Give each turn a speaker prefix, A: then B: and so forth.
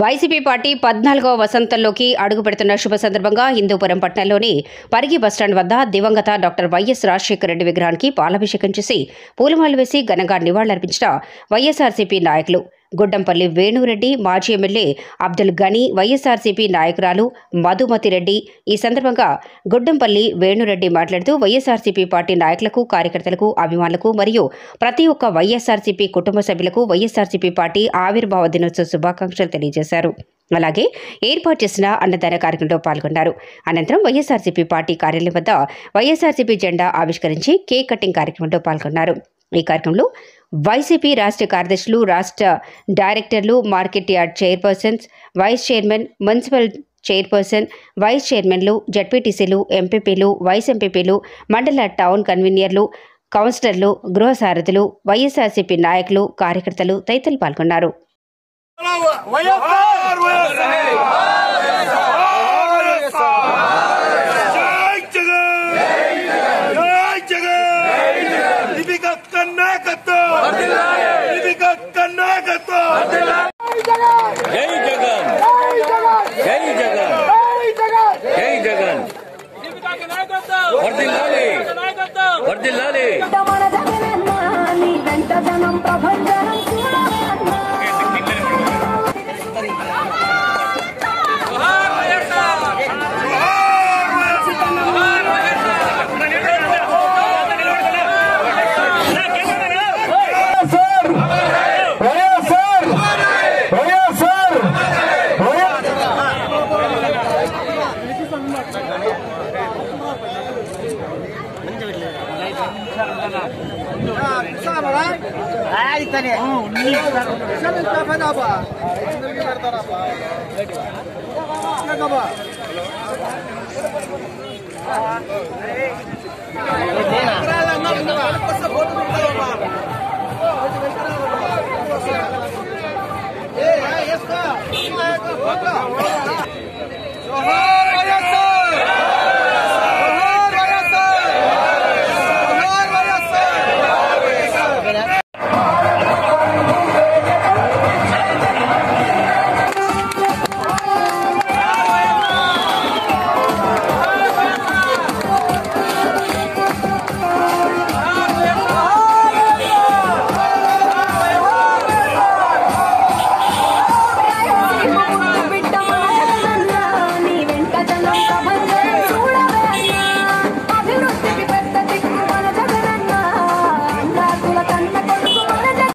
A: YCP party 14వ వసంతంలోకి అడుగుపెడుతున్న శుభ సందర్భంగా హిందూపురం పట్టణంలోని పరిగి బస్టాండ్ వద్ద దివంగత డాక్టర్ వైఎస్ రాజశేఖర రెడ్డి విగ్రహానికి పాలాభిషేకం చేసి పూలమాలలు వేసి ఘనంగా నివాళులర్పించిన వైఎస్ఆర్సీపీ నాయకులు గుడ్డంపల్లి వేణురెడ్డి, మాజీ ఎమ్మెల్యే అబ్దుల్ గనీ, వైఎస్ఆర్సీపీ నాయకురాలు మధుమతిరెడ్డి. ఈ సందర్భంగా గుడ్డంపల్లి వేణురెడ్డి మాట్లాడుతూ వైఎస్ఆర్సీపీ పార్టీ నాయకులకు, కార్యకర్తలకు, అభిమానులకు మరియు ప్రతి ఒక్క వైఎస్ఆర్సీపీ కుటుంబ సభ్యులకు వైఎస్ఆర్సీపీ పార్టీ ఆవిర్భావ దినోత్సవ శుభాకాంక్షలు తెలియజేశారు. అలాగే ఏర్పాటు చేసిన అన్నదాన కార్యక్రమంలో పాల్గొన్నారు. అనంతరం వైఎస్ఆర్సీపీ పార్టీ కార్యాలయం వద్ద వైఎస్ఆర్సీపీ జెండా ఆవిష్కరించి కేక్ కటింగ్ కార్యక్రమంలో పాల్గొన్నారు. ఈ కార్యక్రమంలో వైసీపీ రాష్ట్ర కార్యదర్శులు, రాష్ట్ర డైరెక్టర్లు, market yard chairpersons, vice chairman, municipal chairperson, vice చైర్మన్లు, జడ్పీటీసీలు, ఎంపీపీలు, వైస్ ఎంపీపీలు, మండల టౌన్ కన్వీనర్లు, కౌన్సిలర్లు, గృహ సారథులు, వైఎస్ఆర్సీపీ నాయకులు, కార్యకర్తలు తదితరులు పాల్గొన్నారు.
B: Johan